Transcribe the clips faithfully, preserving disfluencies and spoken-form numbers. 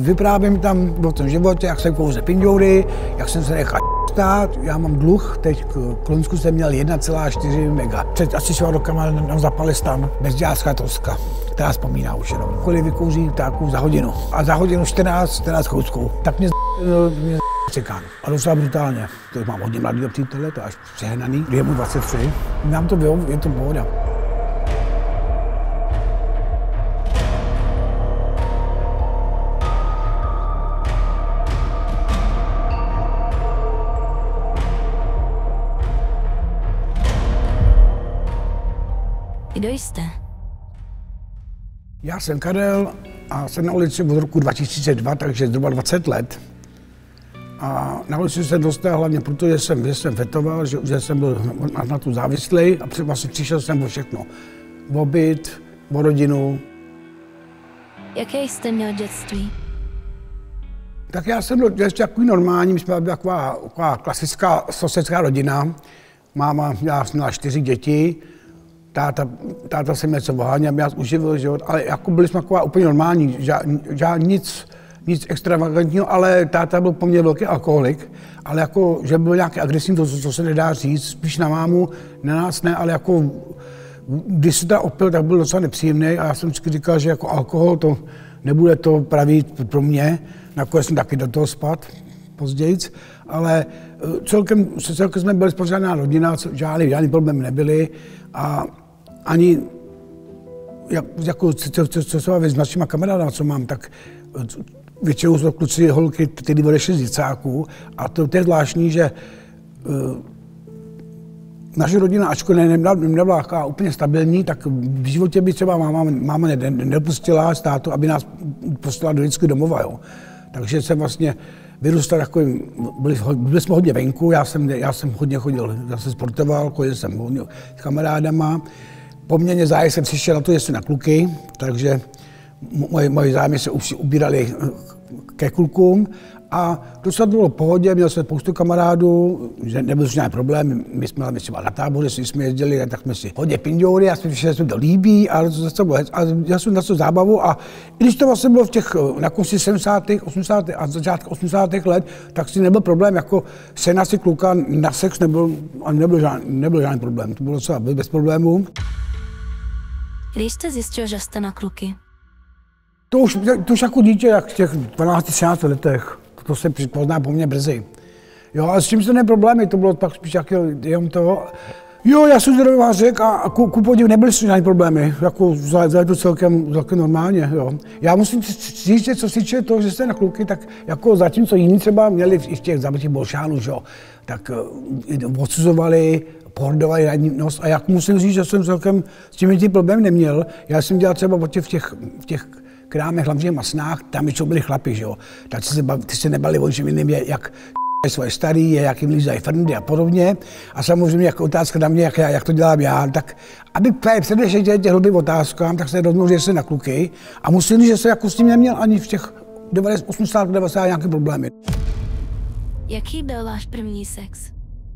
vyprávím tam o tom životě, jak jsem kouzl pindoury, jak jsem se nechal stát. Já mám dluh, teď k Loňsku jsem měl jedna celá čtyři mega. Před asi šla rokama nám zapali stan, bezdělácká toska, která vzpomíná už jenom. Kolik vykouří ptáků za hodinu. A za hodinu čtrnáct, čtrnáct kousků. Tak mě mě čekám. A docela brutálně. To mám hodně mladého přítele, to je až přehnaný. Je mu dvacet tři. Nám to bylo, je to pohoda. Kdo jste? Já jsem Karel a jsem na ulici od roku dva tisíce dva, takže zhruba dvacet let. A na ulici jsem dostal hlavně proto, že jsem, že jsem vetoval, že, že jsem byl na, na tu závislý a vlastně přišel jsem o všechno. O byt, o rodinu. Jaké jste měl dětství? Tak já jsem byl ještě takový normální, my jsme byli taková, taková klasická sousedská rodina. Máma měla, měla čtyři děti. Táta, táta se mě něco oháněl, aby nás uživil, že jo, ale jako byli jsme taková úplně normální, žád, žád, nic, nic extravagantního, ale táta byl poměrně velký alkoholik, ale jako, že byl nějaký agresivní, to, co se nedá říct, spíš na mámu, na nás ne, ale jako, když se ta opil, tak byl docela nepříjemný a já jsem vždycky říkal, že jako alkohol to nebude to pravý pro mě, nakonec jsem taky do toho spad později, ale celkem, celkem jsme byli spořádná rodina, žádný, žádný problém nebyly a ani jak, jako, co, co, co se s našima kamarádama, co mám, tak většinou jsou kluci, holky, ty odešly z děcáků a to, to je zvláštní, že uh, naše rodina, ačkoliv nebyla, nebyla úplně stabilní, tak v životě by třeba máma, máma nedopustila z tátu, aby nás poslala do dětského domova. Jo. Takže jsem vlastně vyrůstal takovým, byli, byli jsme hodně venku, já jsem, já jsem hodně chodil, já jsem sportoval, chodil jsem hodně s kamarádama. Poměrně zájem jsem přišel na to, že jsem na kluky, takže moje, moje zájmy se už ubírali ke klukům a docela bylo v pohodě, měl jsem spoustu kamarádů, že nebyl žádný problém, my jsme měli třeba na táboře, jsme jezdili, tak jsme si hodně pindoury, já jsem přišel, že se to líbí a, to bylo, a já jsem na to zábavu a i když to vlastně bylo v těch, na konci sedmdesátých, osmdesátých a začátku osmdesátých let, tak si nebyl problém, jako sehnat si kluka na sex nebyl, nebyl, žádný, nebyl žádný problém, to bylo docela bez problémů. Když jste zjistil, že jste na kluky? To už, to už jako dítě, jak v těch dvanácti třinácti letech, to se pozná po mně brzy. Jo, a s tím se nebyl problémy, to bylo pak spíš jak jenom toho. Jo, já jsem zdravý řek a ku, ku podivu nebyly žádné problémy, jako za to celkem, celkem normálně, jo. Já musím říct, že co se týče toho, že jste na kluky, tak jako zatímco jiní třeba měli i v těch zabitých bolšánů, jo, tak uh, odsuzovali, pohrdovali radnost a jak musím říct, že jsem celkem s tím tím problém neměl. Já jsem dělal třeba v těch, v těch krámech, hlavně masnách, tam většinou byli chlapi, že jo. Tak ty se, ty se nebali o čem jiným, jak svoje starý, jak jim lízají frndy a podobně. A samozřejmě jako otázka na mě, jak, jak to dělám já, tak aby předešel těch hlubých otázkám, tak se rozmluvil, že se na kluky a musím říct, že se jako s tím neměl ani v těch osmdesátých, devadesátých nějaké problémy. Jaký byl váš první sex?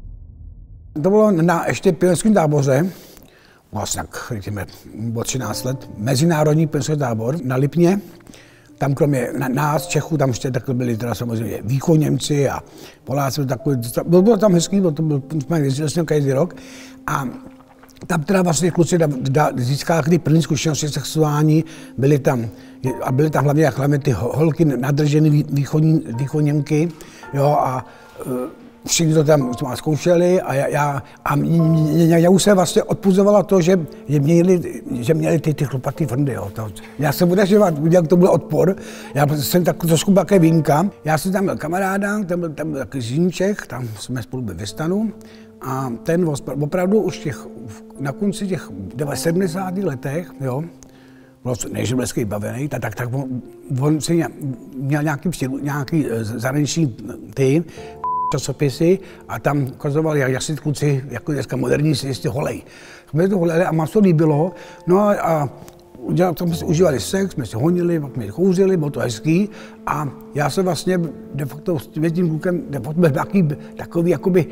To bylo na ještě pionýrském táboře, vlastně, řekněme, bylo třináct let, mezinárodní pionýrský tábor na Lipně. Tam kromě nás, Čechů, tam ještě takhle byli teda samozřejmě východněmci a Poláci, takový, bylo, bylo tam hezký, bylo to byl, jsme jezdili s ním každý rok. A tam teda vlastně kluci získali ty první zkušenosti sexuální, byly tam, a byly tam hlavně, hlavně ty holky nadržené východní, východněmky, jo, a všichni to tam zkoušeli a já, já, a mě, mě, já už se vlastně odpuzovala to, že měli, že měli ty, ty chlupatý frndy. Jo. To, já jsem udažoval, jak to byl odpor, já jsem tak trošku byl také výjimka. Já jsem tam měl kamaráda, tam byl, tam byl takový Žíníček, tam jsme spolu byli ve stanu a ten opravdu už těch, na konci těch sedmdesátých letech, jo, než byl hezky bavený, tak, tak, tak on, on si měl nějaký, nějaký zahraniční ty, časopisy a tam ukazovali, jak si kluci, jako dneska moderní, si jistě holej. Jsme to holeli a mám se to líbilo, no a, a tam jsme si užívali sex, jsme si honili, pak jsme kouřili, bylo to hezký a já jsem vlastně de facto s tím klukem de facto byl takový, takový jakoby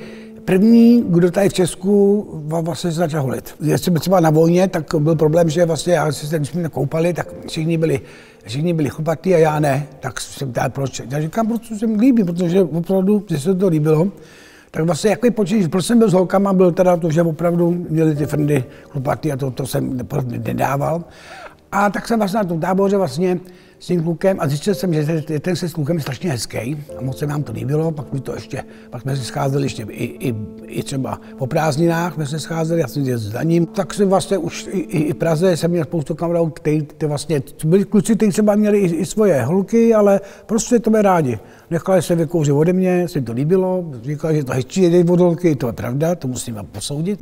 první, kdo tady v Česku vlastně se začal holit. Jestli byl třeba na vojně, tak byl problém, že vlastně, já si se, když jsme koupali, tak všichni byli, všichni byli chlupatý a já ne. Tak jsem ptal, proč. Já říkám, protože se mi líbí, protože opravdu, že se to líbilo. Tak vlastně jaký počíš, proč jsem byl s holkama, byl teda to, že opravdu měli ty frndy chlupatý a to, to jsem nedával. A tak jsem vlastně na tom táboře vlastně s tím klukem a zjistil jsem, že ten se s klukem je strašně hezký a moc se nám to líbilo, pak mi to ještě, pak jsme se scházeli ještě i, i, i třeba po prázdninách, jsme se scházeli, já jsem jezdil za ním, tak jsem vlastně už i, i v Praze jsem měl spoustu kamarádů, kteří vlastně byli kluci, kteří třeba měli i, i svoje holky, ale prostě to mě rádi. Nechali se vykouřit ode mě, se jim to líbilo, říkali, že to hezčí jedej od holky, to je pravda, to musím posoudit.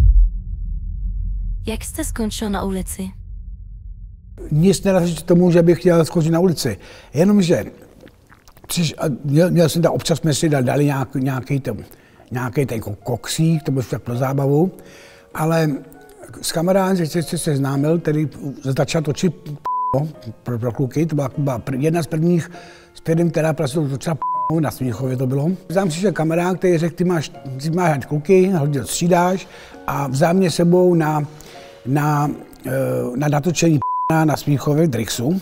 Jak jste skončil na ulici? Nic nerazí tomu, že bych chtěl skončit na ulici. Jenomže přiš, měl, měl jsem tam, občas jsme si dali nějak, nějaký ten, nějaký ten koksík, to byl tak pro zábavu, ale s kamarádem se se seznámil, který začal točit pro, pro kluky, to byla, byla jedna z prvních, s kterým teda prostě točila na Smíchově to bylo. Tam přišel kamarád, který řekl, ty máš, ty máš kluky, hodně střídáš a vzal mě sebou na, na, na natočení na Smíchově Drixu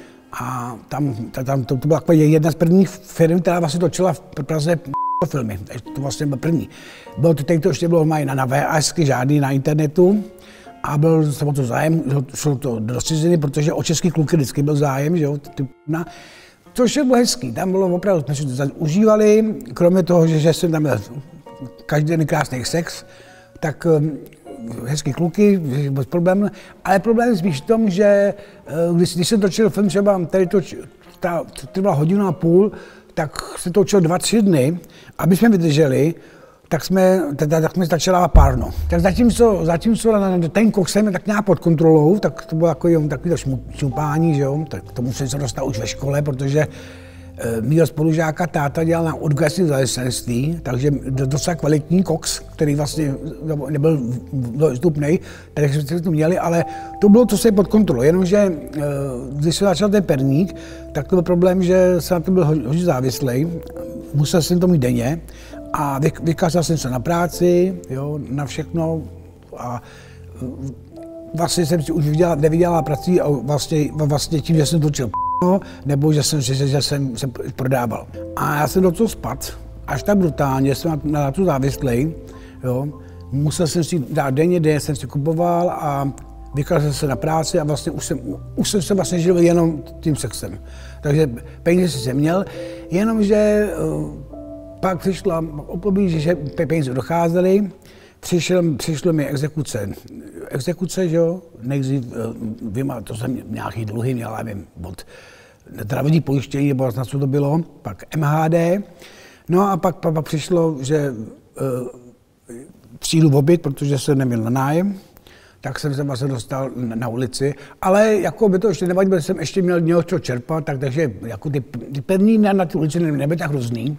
a tam, tam to, to byla jedna z prvních firm, která vlastně točila v Praze filmy, to vlastně byl první. Bylo to, teď to ještě bylo mají na, na VHSky, žádný na internetu a byl se o to zájem, šlo to do ciziny, protože o český kluky vždycky byl zájem, že jo, na, což bylo hezký, tam bylo opravdu, jsme si to užívali, kromě toho, že, že jsem tam měl každý den krásný sex, tak hezký kluky, bez problémů, ale problém je spíš v tom, že když, když jsem točil film třeba, tady to trvalo hodinu a půl, tak se točil dva, tři dny, aby jsme vydrželi, tak jsme, teda, tak jsme začala párno. Tak zatímco, zatímco ten koks jsem tak nějak pod kontrolou, tak to bylo takový, takový to šňupání, že jo, tak tomu jsem se dostal už ve škole, protože mýho spolužáka táta dělal na odgasní zaměstnanství, takže docela kvalitní koks, který vlastně nebyl dostupný, takže jsme to měli, ale to bylo to se pod kontrolou, jenomže když se začal ten perník, tak to byl problém, že jsem na to byl hodně závislý, musel jsem to mít denně a vykázal jsem se na práci, jo, na všechno a vlastně jsem si už nevydělal prací a vlastně, vlastně tím, že jsem točil nebo že jsem, že, že jsem se prodával. A já jsem do toho spadl, až tak brutálně, jsem na, na to závislý, jo. Musel jsem si dát denně, denně jsem si kupoval a vykázal jsem se na práci a vlastně už jsem, už jsem se vlastně žil jenom tím sexem. Takže peníze jsem měl, jenomže uh, pak přišla období, že peníze docházely, Přišel, přišlo mi exekuce. Exekuce, že jo, nejdřív, vím, to jsem nějaký dluhy měl, nevím, od zdravotní pojištění, nebo na co to bylo, pak M H D. No a pak, pak, pak přišlo, že uh, přijdu v obyt, protože jsem neměl na nájem, tak jsem se vlastně dostal na, na ulici, ale jako by to ještě nevadilo, protože jsem ještě měl něco čerpat, tak, takže jako ty, ty pevný na, na ty ulici nebyly tak hrozný.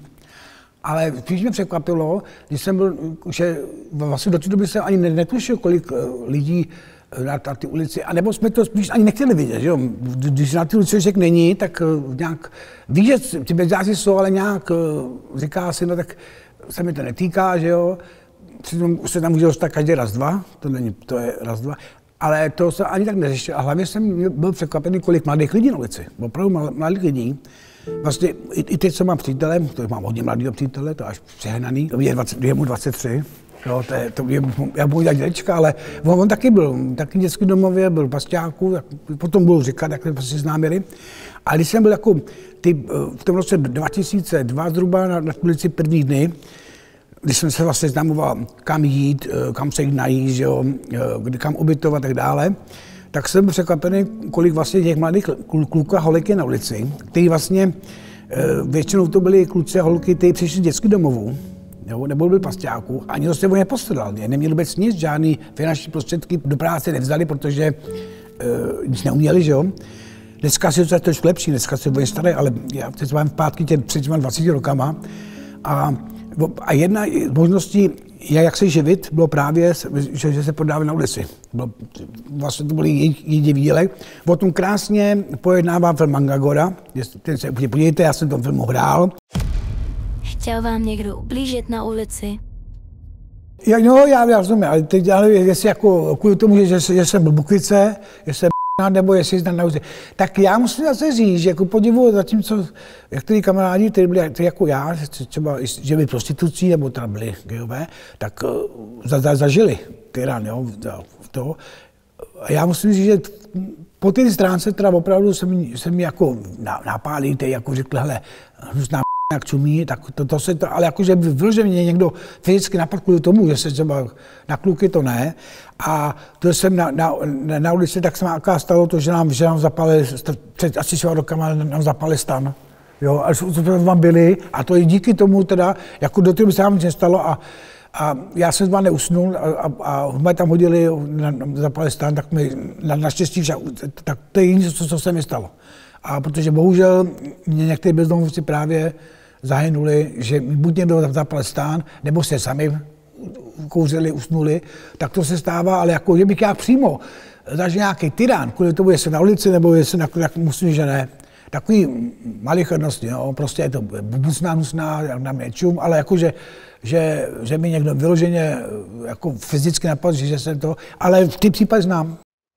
Ale spíš mě překvapilo, když jsem byl, že vlastně do té doby jsem ani netušil, kolik lidí na, na ty ulici, anebo jsme to spíš ani nechtěli vidět, že jo. Když na ty ulici člověk není, tak nějak ví, že ty bezdáci jsou, ale nějak říká si, no tak se mi to netýká, že jo. Přitom se tam může dostat každý raz dva, to není, to je raz dva. Ale to se ani tak neřešil a hlavně jsem byl překvapený, kolik mladých lidí na ulici, opravdu mladých lidí. Vlastně i, i teď, co mám přítele, to mám hodně mladého přítele, to až přehnaný, to je, dvacet, je mu dvacet tři, jo, to je, to je, já budu dělat dědečka, ale on, on taky byl, taky v dětském domově, byl v Basťáku, potom budu říkat, jak jsme si známili. A když jsem byl jako ty, v tom roce dva tisíce dva zhruba na, na ulici první dny, když jsem se vlastně znamoval, kam jít, kam se jít najít, že jo, kam ubytovat a tak dále, tak jsem byl překvapený, kolik vlastně těch mladých kluků a holek je na ulici, kteří vlastně většinou to byli kluci a holky, kteří přišli z dětských domovů, jo, nebo byli pasťáků, ani to se o ně postaral, neměli vůbec nic, žádný finanční prostředky do práce nevzali, protože uh, nic neuměli, že jo. Dneska si to je trošku lepší, dneska se o ně starají, ale já teď mám v pátky tě před těma dvaceti rokama a, a jedna z možností, jak se živit, bylo právě, že, že se prodávali na ulici. Bylo, vlastně to byl jediný výdělek. O tom krásně pojednává film Mangagora. Ten se podívejte, já jsem v tom filmu hrál. Chtěl vám někdo ublížit na ulici? Já, no, já, já rozumím, ale teď já nevím, jestli jako kvůli tomu, že, že jsem byl Bukvice, že jsem nebo jestli jsi na nauce. Tak já musím zase říct, že jako podivu, zatímco některý kamarádi, kteří byli jako já, třeba, že byli prostitucí nebo tam byli gejové, tak uh, za, za, zažili tyran, jo, to. A já musím říct, že po té stránce teda opravdu se mi, se mi jako napálí, teď jako řekl, hele, hnusná jak čumí, tak to, to se to, ale jakože vyloženě mě někdo fyzicky napadl kvůli tomu, že se třeba na kluky to ne. A to jsem na, na, na ulici, tak se nám stalo to, že nám, že nám zapali, před asi šest rokama nám zapali stan. Jo, a jsme tam byli a to i díky tomu teda, jako do toho se nám nic nestalo a, a já jsem dva neusnul a, a, a mě tam hodili, na, zapali stan, tak mi na, naštěstí však, tak to je jediné, co, co se mi stalo. A protože bohužel někteří bezdomovci právě zahynuli, že buď někdo zapal stán, nebo se sami kouřili, usnuli, tak to se stává, ale jako, že bych já přímo zažil nějaký tyran, kvůli tomu, jestli na ulici, nebo jestli na, tak musím, že ne. Takový malichernosti, no, prostě je to bubusná, hnusná, na mě čum, ale jako, že, že, že mi někdo vyloženě jako fyzicky napadl, že jsem to, ale v ty případy znám.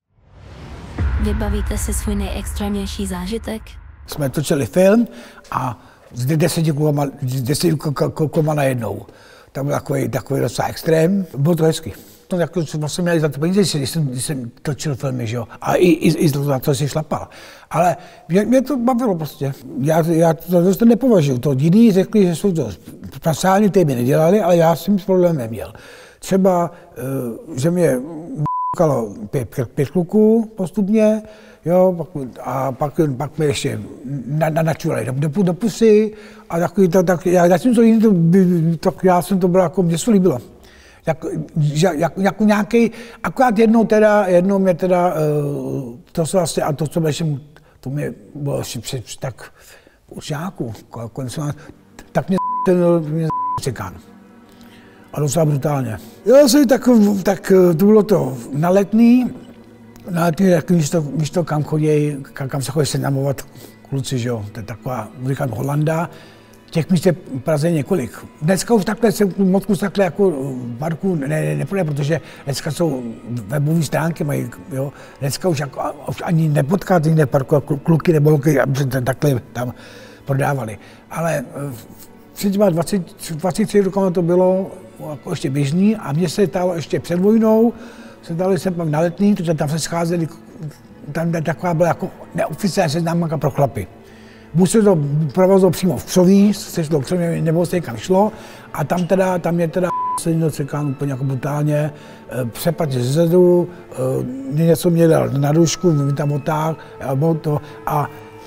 Vybavíte si svůj nejextrémnější zážitek? Jsme točili film a s deseti klukama, deseti klukama najednou. Tam byl takový, takový docela extrém. Bylo to hezky. To jako vlastně měli za to peníze, když jsem, když jsem točil filmy, že jo. A i, i, i za to si šlapal. Ale mě, mě to bavilo prostě. Já, já to dost nepovažuji. To jiní řekli, že jsou to pasální, ty by nedělali, ale já s tím problém neměl. Třeba, že mě kalo pět, pět kluků postupně, jo, a pak, pak mě ještě na, na, načurali do, do, do pusy a takový to, tak já, já jsem to jiný, to, tak já jsem to bylo jako, mně se to líbilo. Jak, jak, jako nějaký, akorát jednou teda, jednou mě teda, to se vlastně, a to, co ještě, to mě bylo ještě před, tak už nějakou, tak mě ten Cikán. A docela brutálně. Já jsem tak, tak to bylo to na Letný, na Letný, místo, místo kam chodí, kam, kam se chodí seznamovat kluci, že jo, to je taková, říkám, Holanda. Těch míst je v Praze několik. Dneska už takhle se moc kus takhle jako v parku ne, ne, nepůjde, protože dneska jsou webové stránky, mají, jo. Dneska už, jako, už ani nepotkáte někde parku, kluky nebo kluky, aby se takhle tam prodávali. Ale před těma dvacet, dvacet tři rokama to bylo jako ještě běžný a mně se stalo ještě před vojnou, se dali se pak na Letný, protože tam se scházeli, tam taková byla jako neoficiální seznámka pro chlapy. Buď se to provozilo přímo v Křoví, se šlo v Křoví, nebo se kam šlo, a tam teda, tam je teda se někdo Cikán úplně jako brutálně, přepadl ze zedu, něco mě dal na dušku, mi tam otáhl, to a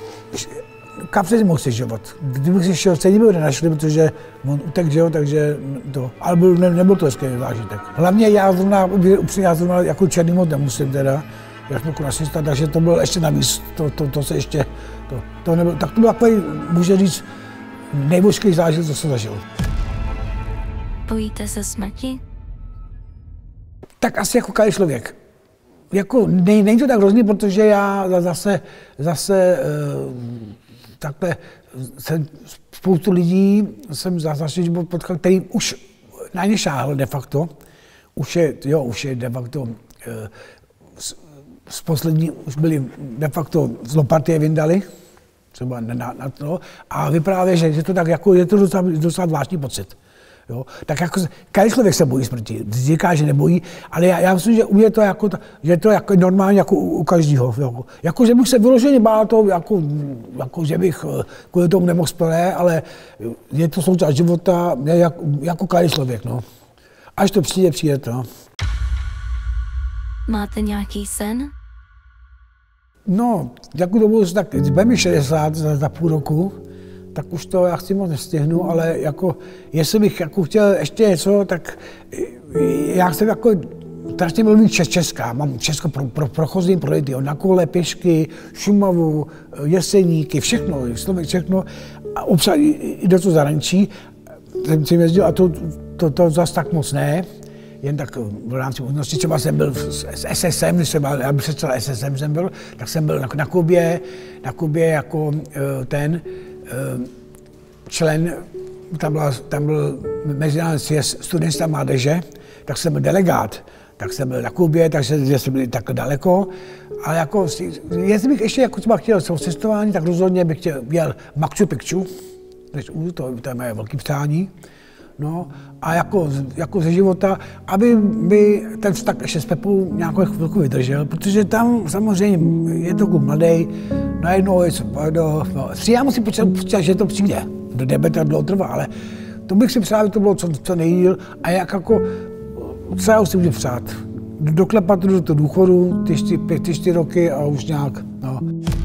kam se mohl stěžovat. Kdybych si šel, stejně by ho nenašli, protože on utek, že jo, takže to, ale byl, ne, nebyl to hezký zážitek. Hlavně já zrovna, upřímně já zrovna jako černý moc nemusím teda, já jsem jako rasista, takže to bylo ještě navíc, to, to, to se ještě, to, to nebylo, tak to byl takový, může říct, nejbožký zážitek, co jsem zažil. Bojíte se smrti? Tak asi jako každý člověk. Jako, nej, není to tak hrozný, protože já zase, zase takhle jsem spoustu lidí jsem zase potkal, který už na ně šáhl de facto. Už je, jo, už je de facto, z, z poslední už byli de facto z Lopatie vyndali, třeba na, na to, a vyprávět, že je to tak jako, je to docela, docela zvláštní pocit. Jo? Tak jako, každý člověk se bojí smrti, říká, že nebojí, ale já, já myslím, že u mě to jako, že je to jako normálně jako u, u každého. Jako, jako, že bych se vyloženě bál to, jako, jako, že bych kvůli tomu nemohl spělet, ale je to součást života, jako, jako každý člověk. No. Až to přijde, přijde to. Máte nějaký sen? No, jako dobu, tak bude mi šedesát za, za půl roku, tak už to já chci moc nestihnu, ale jako, jestli bych jako chtěl ještě něco, tak já jsem jako strašně mluvím česká, mám Česko pro, pro, prochozím projekty, na kole, pěšky, Šumavu, Jeseníky, všechno, všechno, a obsah i do toho zahraničí, jsem jezdil a to, to, to zase tak moc ne, jen tak v rámci možnosti, třeba jsem byl s S S M, když jsem byl, já bych se celé S S M jsem byl, tak jsem byl na, na Kubě, na Kubě jako ten člen tam, byla, tam byl mezinárodní sjezd studentstva mládeže, tak jsem byl delegát, tak jsem byl na Kubě, takže jsme byli takhle daleko. Ale jako, jestli bych ještě jako třeba chtěl cestování, tak rozhodně bych chtěl jel Machu Picchu, to, to je moje velké přání. No, a jako, jako ze života, aby by ten vztah ještě s Pepou nějakou chvilku vydržel, protože tam samozřejmě je to jako mladý, najednou je do, no, já musím počítat, že to přijde, do debeta dlouho trvá, ale to bych si přál, aby to bylo co, co nejdýl a jak jako, co já už si můžu přát, doklepat do toho důchodu, ty čtyři, ty čtyři roky a už nějak, no.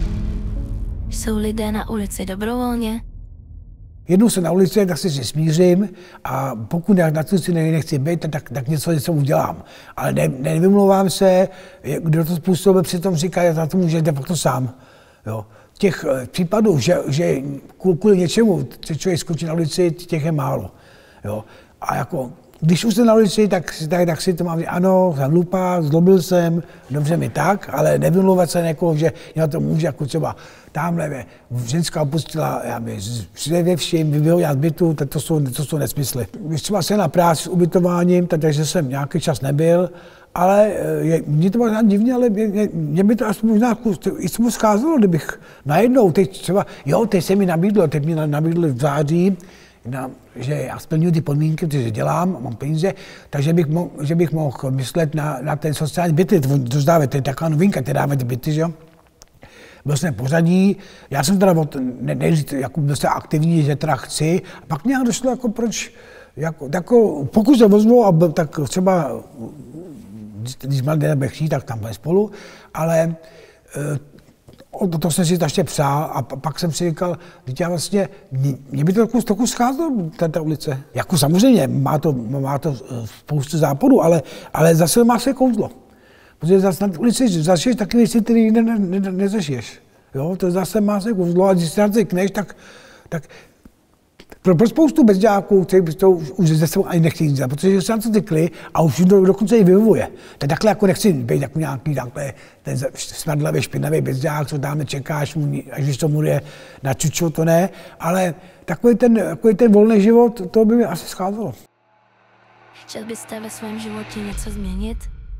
Jsou lidé na ulici dobrovolně? Jednou se na ulici, tak se si smířím a pokud na to si nechci být, tak, tak něco, něco udělám. Ale ne, nevymlouvám se, kdo to způsobil, přitom říká, že za to může de facto sám. Jo. Těch případů, že, že kvůli něčemu člověk skočí na ulici, těch je málo. Jo. A jako, když už jsem na ulici, tak, tak, tak si to mám říct, ano, jsem hlupák, zlobil jsem, dobře mi tak, ale nevymlouvat se někoho, že já to může, jako třeba tamhle ženská opustila, já bych přijde všem, vyhodila z bytu, to jsou, to jsou nesmysly. Když třeba jsem na práci s ubytováním, takže jsem nějaký čas nebyl, ale je, mě to možná divně, ale mě, mě by to asi možná i se mu scházelo, kdybych najednou, teď třeba, jo, teď se mi nabídlo, teď mi nabídlo v září, na, že já splňuji ty podmínky, protože dělám, mám peníze, takže bych mohl, že bych mohl myslet na, na ten sociální byty, to zdávat, to je taková novinka, ty dávají ty byty, že jo. Byl jsem pořadí, já jsem teda ne, ne, jako byl jsem aktivní, že teda chci, a pak nějak došlo, jako proč, jako, jako, pokud se ozvou, a byl, tak třeba, když mal den chtít, tak tam byli spolu, ale to, to jsem si to ještě přál a pak jsem si říkal, teď já vlastně, mě, mě by to trochu, trochu scházelo, ta ulice. Jako samozřejmě, má to, má to spoustu západů, ale, ale zase má se kouzlo. Protože zase na ulici zažiješ taky věci, které ne, ne, ne, nezažiješ. Jo, to zase má se kouzlo a když se na to zvykneš, tak, tak pro, pro spoustu bezděláků, kteří to už, už ze sebou ani nechtějí dělat, protože se na to zvykli a už do, dokonce i vyhovuje. Tak takhle jako nechci být jako nějaký takhle ten smradlavý, špinavý bezdělák, co tam čekáš, až když to mu je na čuču, to ne, ale takový ten, takový ten volný život, to by mi asi scházelo. Chtěl byste ve svém životě něco změnit?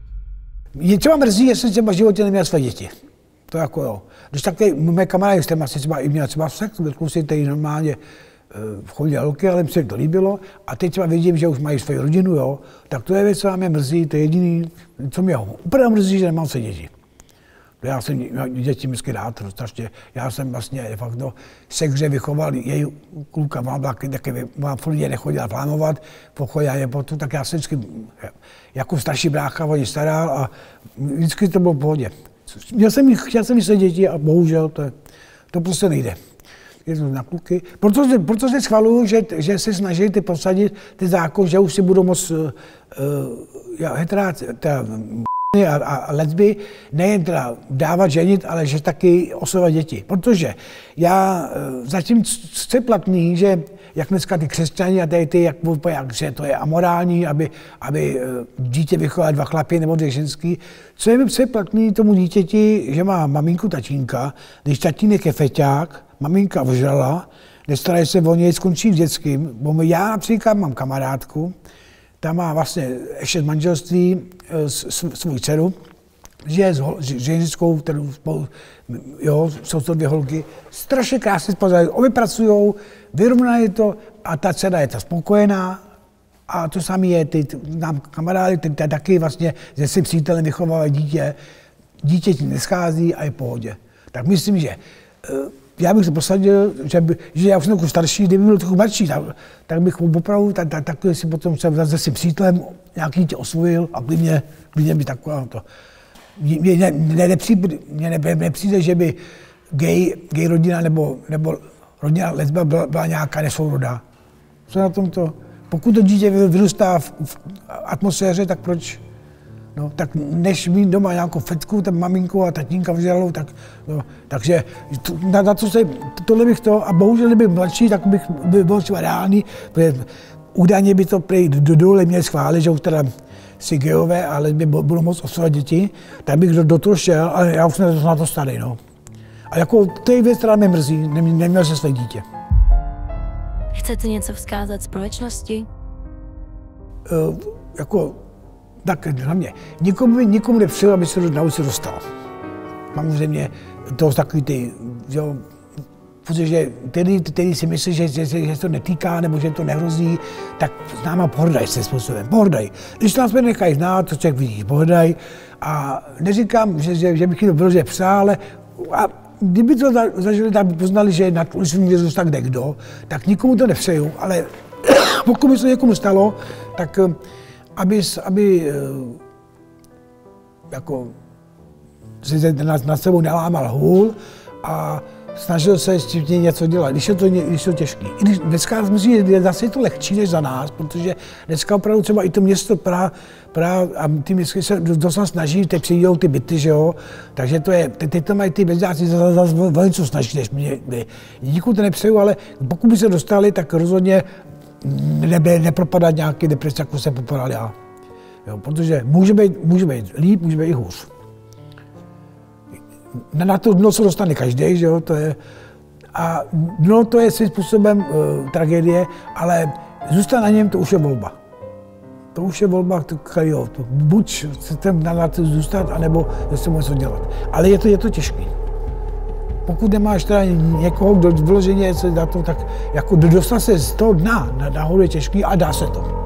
Mě třeba mrzí, že jsem třeba v životě neměl své děti. To jako jo. Když tak mé kamarádi jsem asi třeba i měl třeba sex, byl kusy, který normálně chodili holky, ale mi se to líbilo. A teď třeba vidím, že už mají svou rodinu, jo. Tak to je věc, co mě mrzí, to je jediný, co mě úplně mrzí, že nemám se děti. Já jsem děti vždycky rád, strašně. Já jsem vlastně de facto sekře vychoval její kluka, mám taky, taky mám furt nechodila flámovat, pochodila je potom, tak já jsem vždycky jako starší brácha o ně staral a vždycky to bylo v pohodě. Měl jsem, chtěl jsem mít své děti a bohužel to, to prostě nejde. Je to na kluky. Proto, proto se schvaluju, že, že se snaží ty posadit ty zákon, že už si budou moc uh, uh, heterát, A, a lesby nejen teda dávat, ženit, ale že taky osvojovat děti. Protože já zatím chci platný, že jak dneska ty křesťani a tady ty, jak, jak že to je amorální, aby, aby dítě vychovali dva chlapy nebo dvě ženský. Co je mi chci platný tomu dítěti, že má maminku, tatínka, když tatínek je feťák, maminka ožrala, nestarají se o něj, skončí v dětským. Bo já například mám kamarádku, ta má vlastně ještě z manželství svou dceru, žije s ženskou, kterou spolu, jo, jsou to dvě holky, strašně krásně spolu, obě pracujou, vyrovnají to a ta dcera je ta spokojená a to samé je, ty nám kamarády, ty, ty taky vlastně se svým přítelem vychovávají dítě, dítě ti neschází a je v pohodě. Tak myslím, že já bych se posadil, že, by, že já už jsem trochu starší, kdyby byl trochu mladší, tak, tak bych opravdu tak, tak, tak si potom se zase přítelem nějaký tě osvojil a klidně, klidně by taková to. Mně ne, ne, nepřijde, ne, ne, nepřijde, že by gay, gay rodina nebo, nebo rodina lesba byla, byla nějaká nesourodá. Co na tomto? Pokud to dítě vyrůstá v, v atmosféře, tak proč? No, tak než mít doma nějakou fetku, tam maminku a tatínka vzdělou, tak no, takže to, na, na to se, tohle bych to, a bohužel kdyby mladší, tak bych by byl třeba reálný, protože údajně by to prý do dole měli schválit, že už teda si geové, ale by budou moc osvojovat děti, tak bych do, do toho šel, ale já už jsem na to starý, no. A jako to je věc, která mě mrzí, neměl jsem své dítě. Chcete něco vzkázat společnosti? Uh, jako, tak hlavně, nikomu, nikomu nepřeju, aby se na ulici dostal. Samozřejmě to takový ty, jo, protože který, který si myslí, že, že, že se to netýká nebo že to nehrozí, tak s náma pohrdají se způsobem, pohrdají. Když nás nechají znát, to člověk vidí, pohrdají. A neříkám, že, že, že bych jim to vyloženě přál, ale a kdyby to zažili, tak by poznali, že na ulici může zůstat kde kdo, tak nikomu to nepřeju, ale pokud by se někomu stalo, tak aby, aby jako se nad, nad sebou nelámal hůl a snažil se s tím něco dělat, když je to, když je to těžké. I když dneska myslím, že zase je to lehčí než za nás, protože dneska opravdu třeba i to město Praha, Praha a ty městské se dost snaží, teď přijdou ty byty, že jo, takže to je, teď, teď to mají ty bezdáci zase velice snaží, než mě, ne, nikomu to nepřeju, ale pokud by se dostali, tak rozhodně nebe, nepropadat nějaký deprese, jako jsem popadal já. Jo, protože může být, může být líp, může být i hůř. Na to dno se dostane každý, že jo, to je, a dno to je svým způsobem uh, tragédie, ale zůstat na něm, to už je volba. To už je volba, to, jo, to, buď chcete na to zůstat, anebo jestli něco dělat. Ale je to, je to těžké. Pokud nemáš teda někoho, kdo vyloženě se na to, tak jako dostat se z toho dna nahoru je těžký a dá se to.